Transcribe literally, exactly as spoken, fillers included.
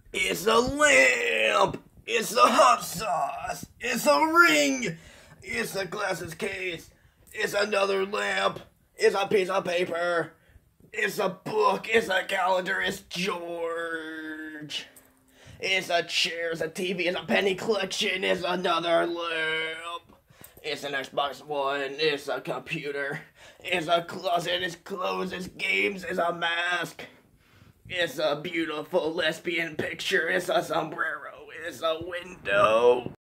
It's a lamp. It's a hot sauce. It's a ring. It's a glasses case. It's another lamp. It's a piece of paper. It's a book. It's a calendar. It's George. It's a chair. It's a T V. It's a penny collection. It's another lamp. It's an Xbox One. It's a computer. It's a closet. It's clothes. It's games. It's a mask. It's a beautiful lesbian picture. It's a sombrero. It's a window.